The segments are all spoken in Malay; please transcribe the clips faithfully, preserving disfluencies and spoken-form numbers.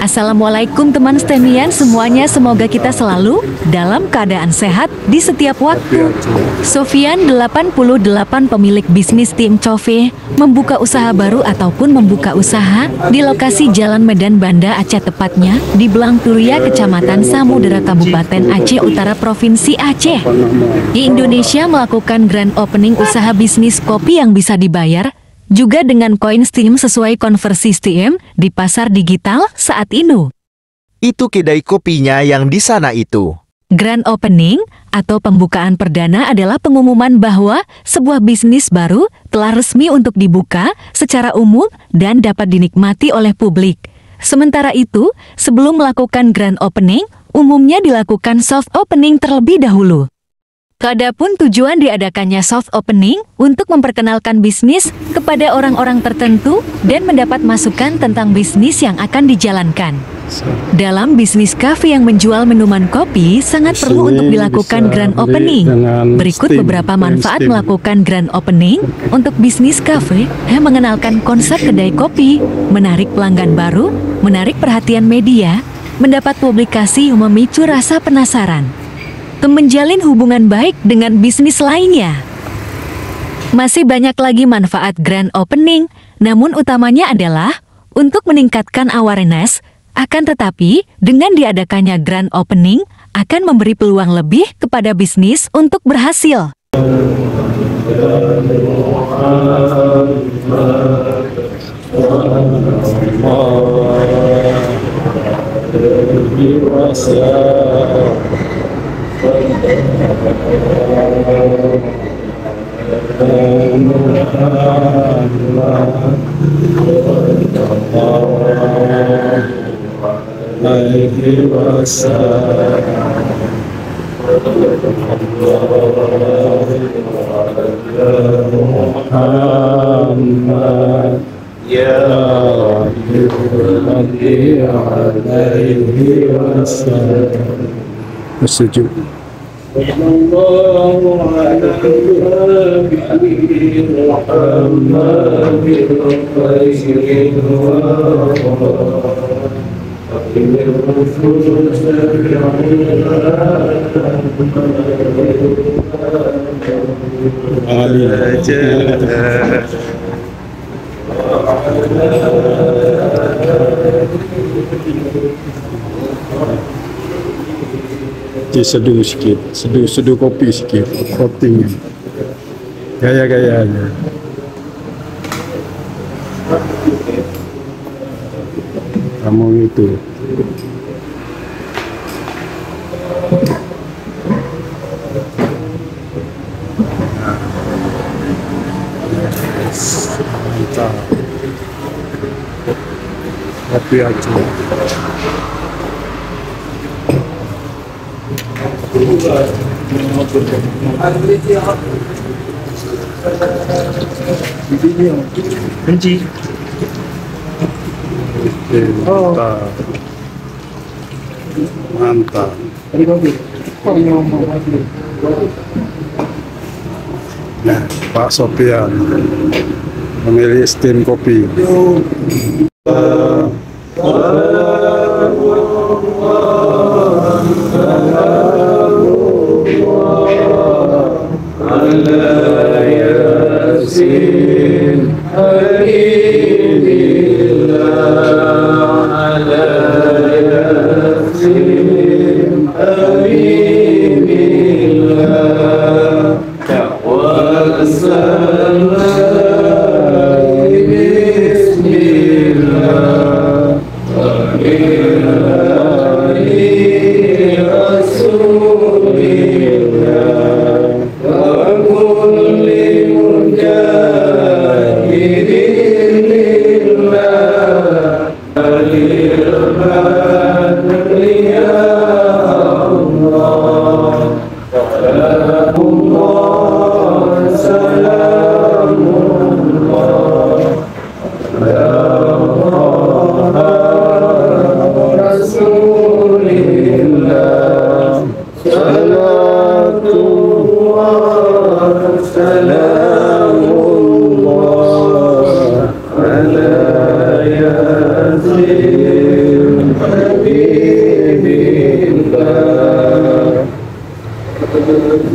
Assalamualaikum teman STEMian semuanya, semoga kita selalu dalam keadaan sehat di setiap waktu. Sofian delapan puluh delapan, pemilik bisnis Tim Coffee, membuka usaha baru ataupun membuka usaha di lokasi Jalan Medan Banda Aceh, tepatnya di Blangturia, Kecamatan Samudera, Kabupaten Aceh Utara, Provinsi Aceh. Di Indonesia melakukan grand opening usaha bisnis kopi yang bisa dibayar juga dengan koin Steam sesuai konversi Steam di pasar digital saat ini. Itu kedai kopinya yang di sana itu. Grand opening atau pembukaan perdana adalah pengumuman bahwa sebuah bisnis baru telah resmi untuk dibuka secara umum dan dapat dinikmati oleh publik. Sementara itu, sebelum melakukan grand opening, umumnya dilakukan soft opening terlebih dahulu. Adapun tujuan diadakannya soft opening untuk memperkenalkan bisnis kepada orang-orang tertentu dan mendapat masukan tentang bisnis yang akan dijalankan. Dalam bisnis kafe yang menjual minuman kopi, sangat perlu untuk dilakukan grand opening. Berikut beberapa manfaat melakukan grand opening untuk bisnis kafe yang mengenalkan konsep kedai kopi, menarik pelanggan baru, menarik perhatian media, mendapat publikasi yang memicu rasa penasaran, menjalin hubungan baik dengan bisnis lainnya. Masih banyak lagi manfaat grand opening, namun utamanya adalah untuk meningkatkan awareness. Akan tetapi, dengan diadakannya grand opening akan memberi peluang lebih kepada bisnis untuk berhasil. Setuju. Seduh sikit, seduh seduh kopi sikit, coatingnya, gaya-gayanya. Kamu itu. Mantap. Kopi aja. Benci. Mantap. Mantap. Nah, Pak Sofian, pemilik Steam Kopi.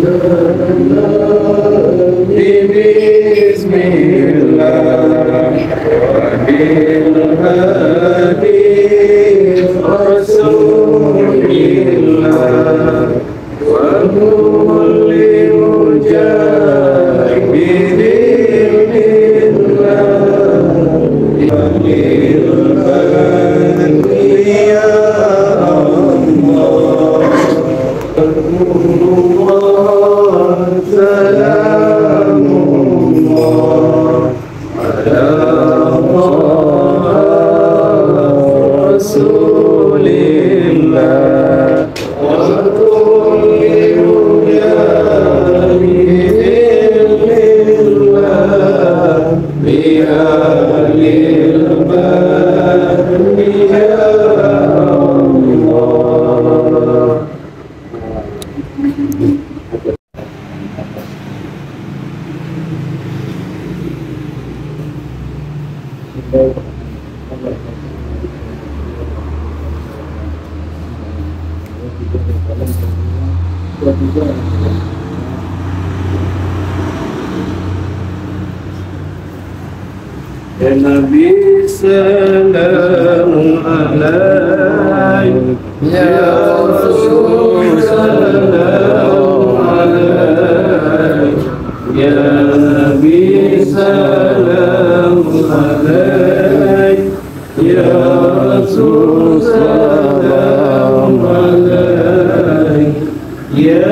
Ya Nabi salamun alaik, ya Rasul salamun alaik, ya Nabi salamun alaik, ya Rasul salamun alaik, ya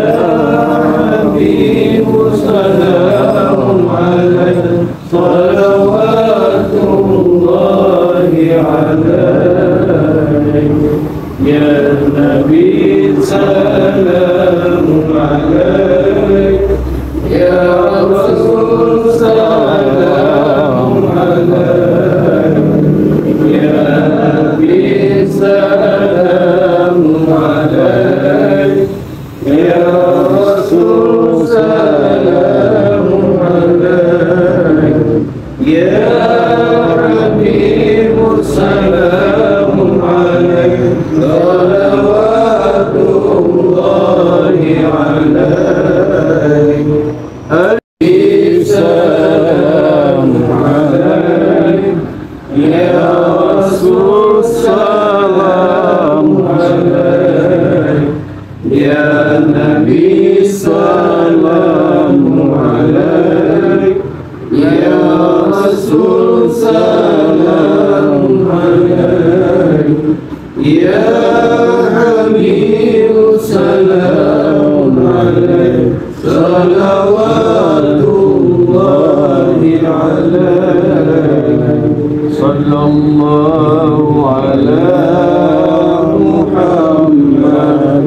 Habib salamun alaik, salawatullahi alaik, ya Nabi salamun alaik, ya Rasul salamun alaik, ya Nabi salamun alaik, ya Rasul salamun alaik, ya Habib salamun alaik, salawatullahi alaik, Habib salamun alaik, ya Rasul salamun alaik, ya Nabi salamun alaik, ya Rasul salamun alaik, ya Habib salamun alaik, salawatullahi alaik, sallallahu ala Muhammad,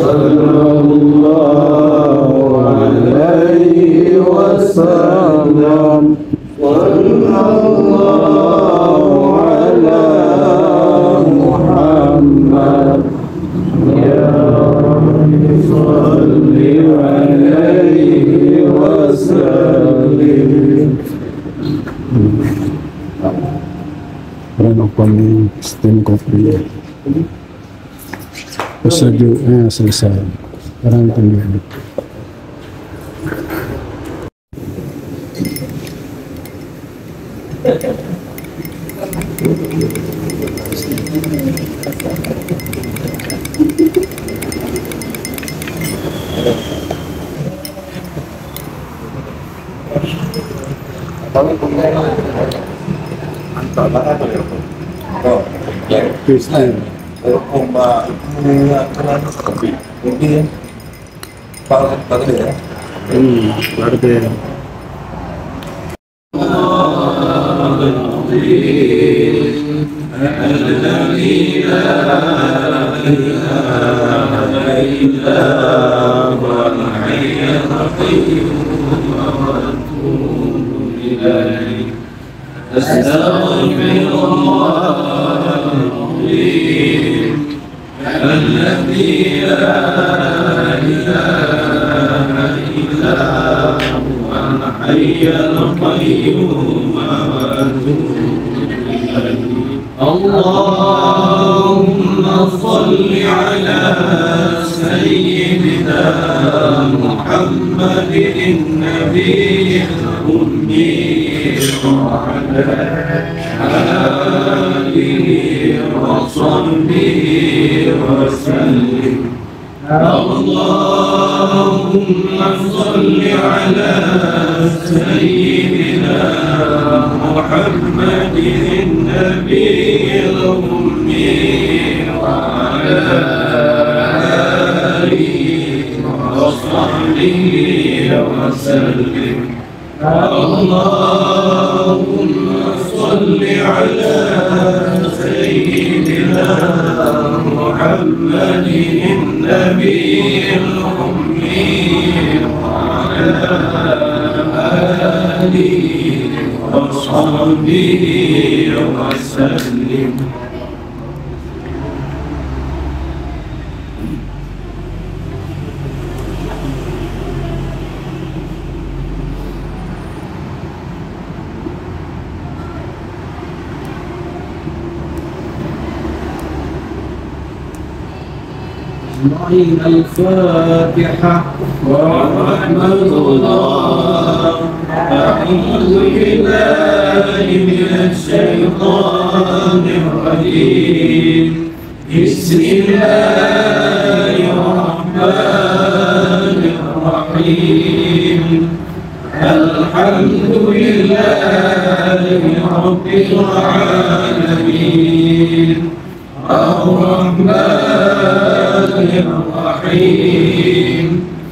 sallallahu alaihi wasallam, sallallahu ala Muhammad, ya Rabbi salli alaihi wasallim. Ano pa may steam coffee? Masyado, eh, selesai. Parang tinggal. Kristen. Kemudian Pak Pak ya. Hmm, berarti الذي لا إله إلا هو الحي القيوم اللهم صل على سيدنا محمد محمد النبي الأمي وعلى آله وصحبه وسلم. اللهم صل على سيدنا محمد النبي الأمي وعلى آله وصحبه وسلم. اللهم صل على سيدنا محمد النبي الأمي وعلى آله وصحبه وسلم. أجمعين. الفاتحة ورحمة الله. أعوذ بالله من الشيطان الرجيم. بسم الله الرحمن الرحيم. الحمد لله رب العالمين الرحمن الرحيم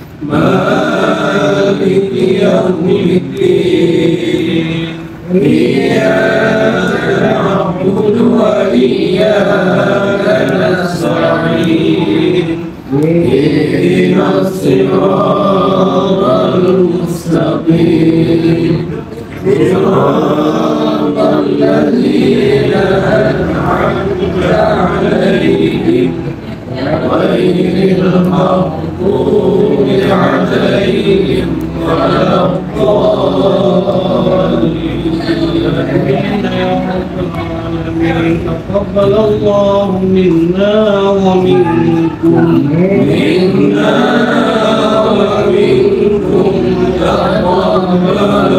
مالك يوم الدين. إياك نعبد وإياك نستعين. اهدنا الصراط المستقيم صراط الذين أنعمت عليهم غير المغضوب عليهم ولا الضالين. تقبل الله منا ومنكم منا ومنكم تقبل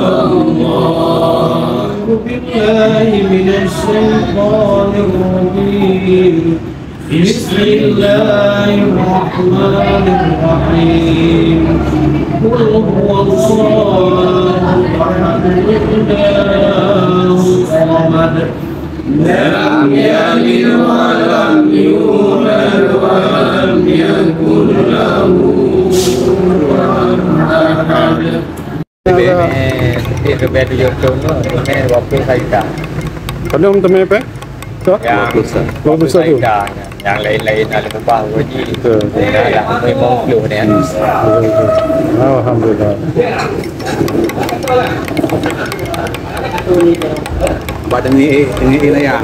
الله بالله من الشيطان الرجيم. بسم الله الرحمن الرحيم. قل هو الله أحد الله الصمد لم يلد ولم يولد ولم يكن له كفوا أحد. Itu beda YouTube tu, ini waktu saya Kalau om temen apa? So? yang Dua besar tu. yang lain-lain ada ubah wajib. Betul. Dah memang flu ni. Alhamdulillah. Badan ni ini ini yang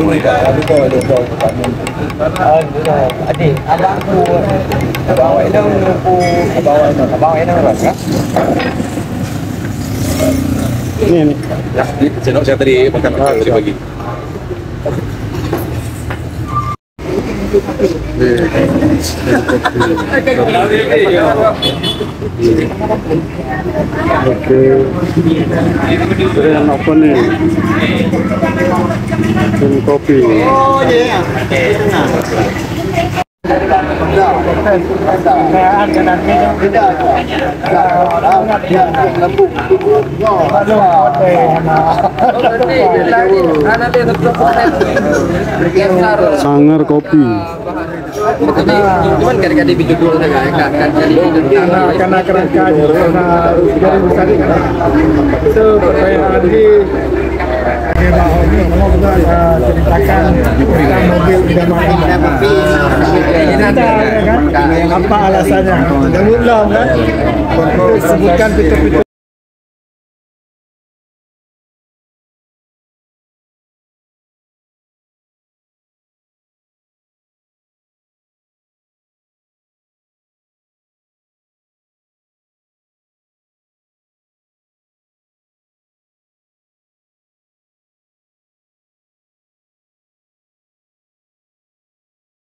Adik, abang tu bawa itu lupu bawa itu bawa itu berapa? Ni ni. ya, saya nak saya tadi makan makan tadi pagi. Okey. Saya nak apa ni? Ini kopi. Oh, ya. Sangar kopi. Cuman kadang-kadang video dulu kan kan Karena karena kerangka karena dari besar kan. So saya nanti ceritakan tentang mobil idaman apa alasannya? Jangan ulang kan? Sebutkan fitur-fitur